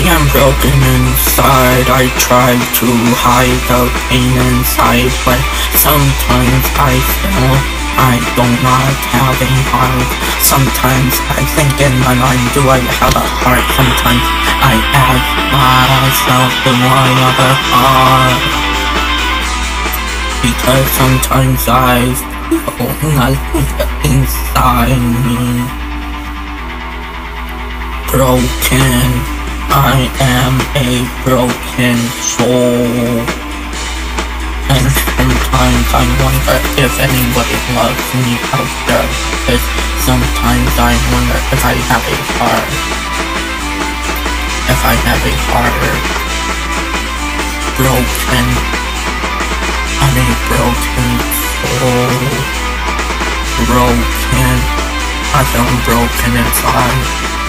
am broken inside. I try to hide the pain inside, but sometimes I feel I do not have a heart. Sometimes I think in my mind, do I have a heart? Sometimes I ask myself, do I have a heart? Because sometimes I feel nothing inside me. Broken, I am a broken soul. And sometimes I wonder if anybody loves me out there, because sometimes I wonder if I have a heart. If I have a heart. Broken, I'm a broken soul. Broken, I feel broken inside.